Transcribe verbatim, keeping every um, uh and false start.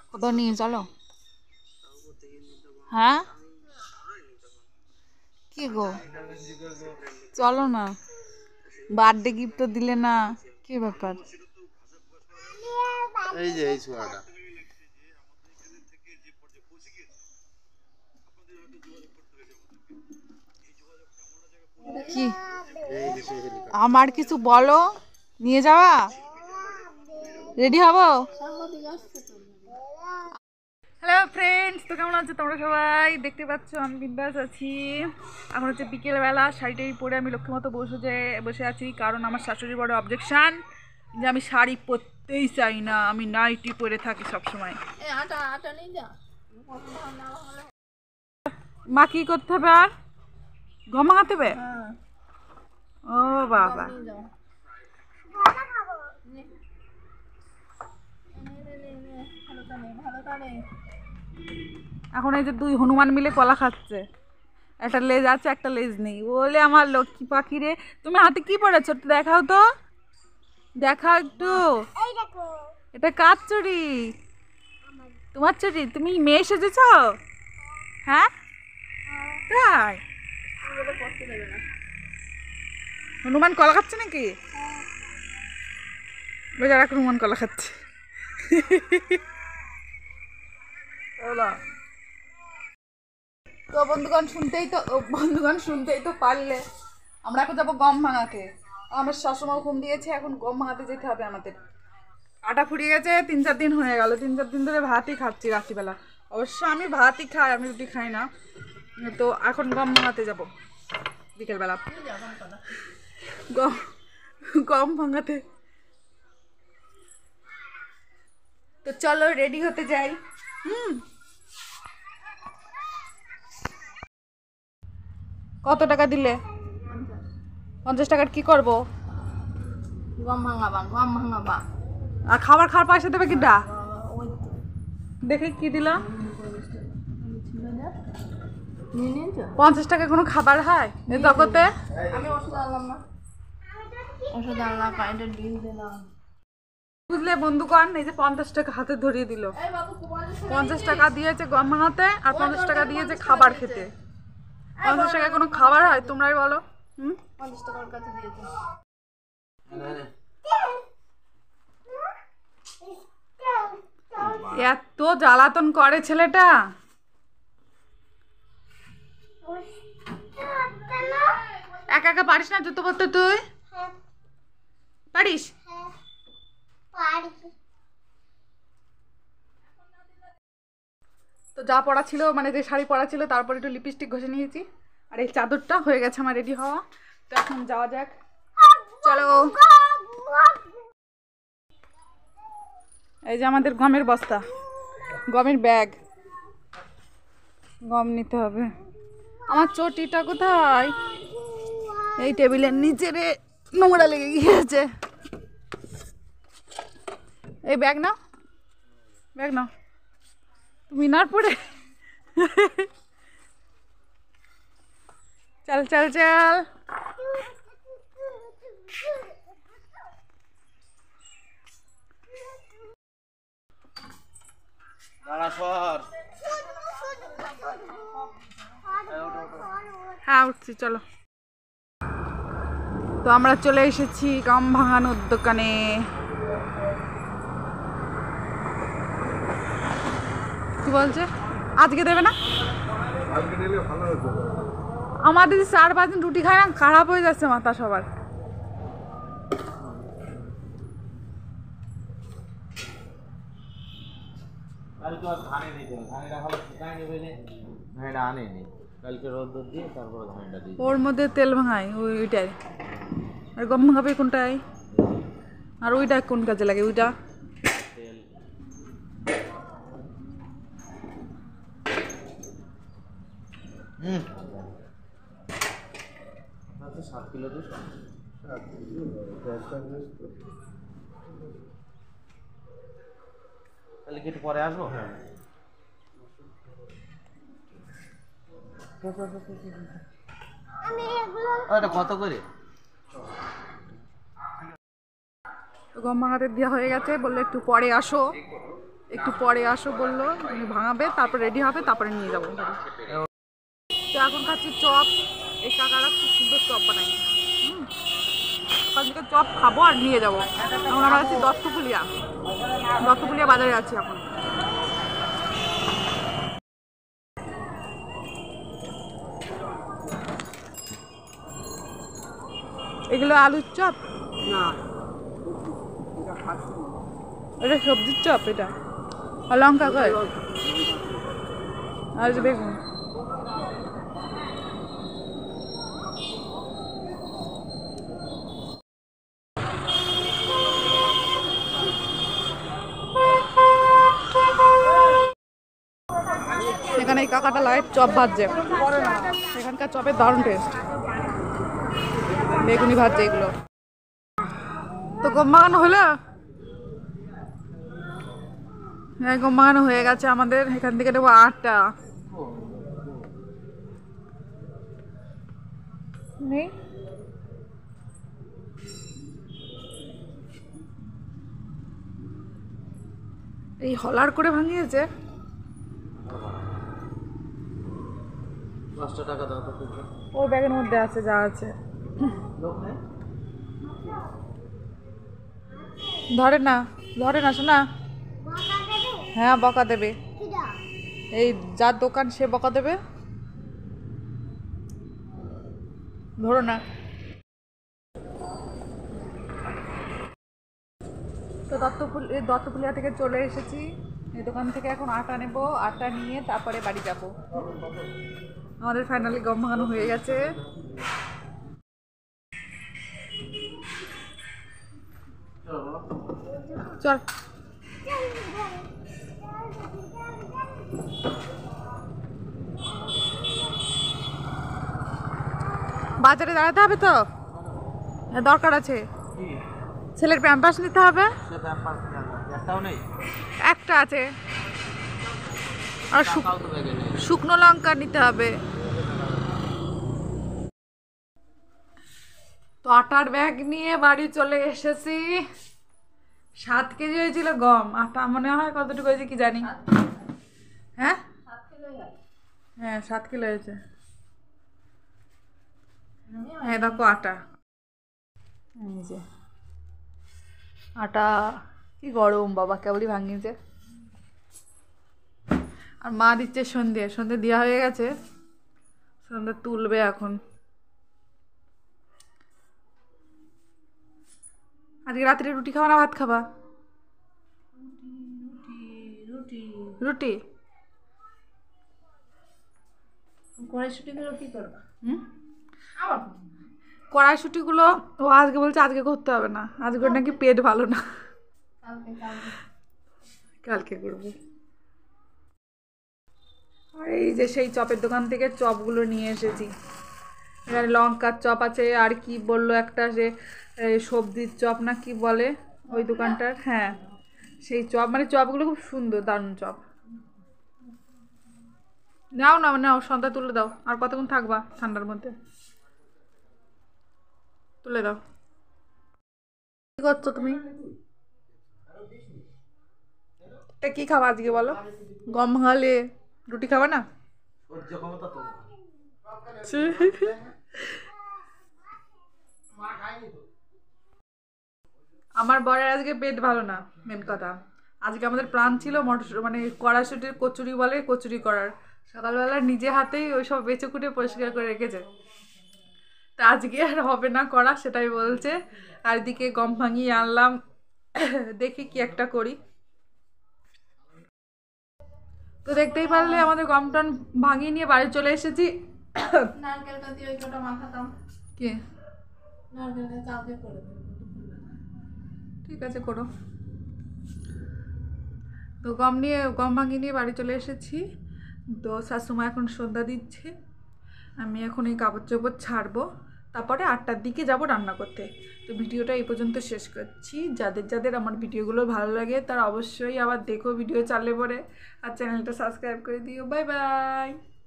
কোথাও নিয়ে চলো। হ্যাঁ কি গো চলো না, বার্থডে গিফট তো দিলে না, কি ব্যাপার? এই যে এই ছোঁয়াটা কি আমার কিছু বলো, নিয়ে যাওয়া, রেডি হবো। হ্যালো ফ্রেন্ডস, তো কেমন আছো তোমরা সবাই? দেখতে পাচ্ছ আমি বিন্দাস আছি। এখন হচ্ছে বিকেলবেলা, শাড়িটাই পরে আমি লক্ষ্মী মতো বসে যে বসে আছি, কারণ আমার শাশুড়ি বড় অবজেকশান যে আমি শাড়ি পরতেই চাই না, আমি নাইটি পরে থাকি সবসময়। মা কি করতে হবে? আর গম মাখাতে হবে? ও বাবা, এখন এই যে দুই হনুমান মিলে কলা খাচ্ছে, একটা লেজ আছে একটা লেজ নেই। বলে আমার লক্ষ্মী পাখি রে, তুমি হাতে কি পড়েছো একটু দেখাও তো, দেখাও একটু। এটা কার চুড়ি? তোমার চুড়ি? তুমি মেয়ে সেজেছ? হ্যাঁ তাই? হনুমান কলা খাচ্ছে নাকি? বেচারা হনুমান কলা খাচ্ছে। তো বন্ধুগণ শুনতেই তো বন্ধুগণ শুনতেই তো পারলে, আমরা এখন যাবো গম ভাঙাতে। আমার শাশুড়ি ঘুম দিয়েছে, এখন গম ভাঙাতে যেতে হবে আমাদের। আটা ফুরিয়ে গেছে, তিন চার দিন হয়ে গেল, তিন চার দিন ধরে ভাতই খাচ্ছি রাত্রিবেলা। অবশ্য আমি ভাতই খাই, আমি রুটি খাই না। তো এখন গম ভাঙাতে যাবো বিকেলবেলা, গম গম ভাঙাতে। তো চলো রেডি হতে যাই। হুম, কত টাকা দিলে? পঞ্চাশ টাকার কি করবো? গম ভাঙাবা, গম ভাঙাবা। আর খাবার খাওয়ার পয়সা দেবে কিটা? দেখে কি দিলাম? পঞ্চাশ টাকা কোনো খাবার হয় এই জগতে? আমি ওষুধ আনলাম না, ওষুধ আনলাম, কারেন্টের বিল দিলাম। বুঝলে বন্ধুগণ, এই যে পঞ্চাশ টাকা হাতে ধরিয়ে দিল। পঞ্চাশ টাকা দিয়েছে গম ভাঙাতে, আর পঞ্চাশ টাকা দিয়েছে খাবার খেতে। পঞ্চাশ টাকা কোনো খাবার হয় তোমরাই বলো? হুম, পঞ্চাশ টাকার কাছে দিয়েছে। এত জ্বালাতন করে ছেলেটা। একা একা পারিস না জুতো পরতে? তুই পারিস? তো যা পড়া ছিল, মানে যে শাড়ি পরা ছিল, তারপর একটু লিপস্টিক ঘষে নিয়েছি, আর এই চাদরটা হয়ে গেছে আমার রেডি হওয়া। তো এখন যাওয়া যাক, চলো। এই যে আমাদের গমের বস্তা, গমের ব্যাগ, গম নিতে হবে। আমার চটিটা কোথায়? এই টেবিলের নিচে রে, নোংরা লেগে গিয়েছে। এই ব্যাগ নাও, ব্যাগ নাও, তুমি না পড়ে। চল চল চল। হ্যাঁ উঠছি, চলো। তো আমরা চলে এসেছি গম ভাঙানোর দোকানে। কি বলছে আজকে দেবে না? আমাদের চার পাঁচ দিন রুটি খাই না, খারাপ হয়ে যাচ্ছে মাথা সবার। ওর মধ্যে তেল ভাঙাই ওইটাই, আর গম ভাঙাবে কোনটাই, আর ওইটা কোন কাজে লাগে? ওইটা সাত কিলো তাহলে কি একটু পরে আসবো? হ্যাঁ, কত করে? গম ভাঙাতে দেওয়া হয়ে গেছে, বললো একটু পরে আসো। একটু পরে আসো বললো, উনি ভাঙাবে, তারপর রেডি হবে, তারপরে নিয়ে যাবো। তো এখন খাচ্ছি চপ। এই কাকারা খুব সুন্দর চপ বানাই। হুম, ওখান থেকে চপ খাবো আর নিয়ে যাবো। এখন আমরা আছি দত্তপুলিয়া, দত্তপুলিয়া বাজারে আছি এখন। এগুলো আলুর চপ না, এটা সবজির চপ, এটা আর লঙ্কা কয় আর যে বেগুন। এখানে এই কাকাটা লাইভ চপ ভাজছে, এখানকার চপের দারুণ টেস্ট। বেগুনি ভাজছে এগুলো। তো গম মাখানো হলো, হ্যাঁ গম মাখানো হয়ে গেছে আমাদের। এখান থেকে নেবো আটটা নেই, এই হলার করে ভাঙিয়েছে। পাঁচশো টাকা দাও তো। ওই ব্যাগের মধ্যে আছে যা আছে। ধরে না, ধরে না শোনা। হ্যাঁ বকা দেবে, এই যার দোকান সে বকা দেবে। ধরো না। তো দত্তপুল দত্তপুলিয়া থেকে চলে এসেছি। এই দোকান থেকে এখন আটা নেব, আটা নিয়ে তারপরে বাড়ি যাব। আমাদের ফাইনালি গম ভাঙানো হয়ে গেছে। চল বাজারে দাঁড়াতে হবে তো, দরকার আছে। ছেলের প্যাম্পাস নিতে হবে, একটাও নেই, একটা আছে। আর শুকনো লঙ্কা নিতে হবে। তো আটার ব্যাগ নিয়ে বাড়ি চলে এসেছি। সাত কেজি হয়েছিল গম, আটা মনে হয় কতটুকু হয়েছে কি জানি। হ্যাঁ হ্যাঁ সাত কিলো হয়েছে। হ্যাঁ দেখো আটা, এই যে আটা কি গরম বাবা, কেবলই ভাঙিয়েছে। আর মা দিচ্ছে সন্ধে, সন্ধে দেওয়া হয়ে গেছে, সন্ধে তুলবে এখন। আজকে রাত্রে রুটি খাবা না ভাত খাবা? রুটি। কড়াইশুটিগুলো কি করবা? হুম, কড়াইশুটিগুলো ও আজকে বলছে আজকে করতে হবে না, আজকে ওর নাকি পেট ভালো না, কালকে কালকে কালকে করবো। আর এই যে সেই চপের দোকান থেকে চপগুলো নিয়ে এসেছি। এখানে লঙ্কার চপ আছে, আর কি বললো একটা যে সবজির চপ না কি বলে ওই দোকানটার, হ্যাঁ সেই চপ, মানে চপগুলো খুব সুন্দর, দারুণ চপ। নাও না নাও, সন্ধ্যা তুলে দাও। আর কতক্ষণ থাকবা ঠান্ডার মধ্যে? তুলে দাও। কি করছো তুমি? এটা কি খাবা আজকে বলো? গম ভাঙালে রুটি খাবা না? আমার বরের আজকে পেট ভালো না, মেন কথা। আজকে আমাদের প্ল্যান ছিল মটর মানে কড়াইশুটির কচুরি বলে, কচুরি করার। সকালবেলা নিজে হাতেই ওই সব বেঁচে কুটে পরিষ্কার করে রেখেছে। তা আজকে আর হবে না করা, সেটাই বলছে। আর এদিকে গম ভাঙিয়ে আনলাম, দেখি কি একটা করি। তো দেখতেই পারলে আমাদের গম টন ভাঙিয়ে নিয়ে বাড়ি চলে এসেছি। নারকেলটা দিয়ে ওই কটা মাখাতাম। কে? নারকেলটা কালকে করে দেবো। ঠিক আছে করো। তো গম নিয়ে গম ভাঙিয়ে নিয়ে বাড়ি চলে এসেছি। তো শাশুমা এখন সন্ধ্যা দিচ্ছে, আমি এখন এই কাপড় চোপড় ছাড়বো, তারপরে আটটার দিকে যাব রান্না করতে। তো ভিডিওটা এই পর্যন্ত শেষ করছি। যাদের যাদের আমার ভিডিওগুলো ভালো লাগে তারা অবশ্যই আবার দেখো ভিডিও চালে পরে, আর চ্যানেলটা সাবস্ক্রাইব করে দিও। Bye by.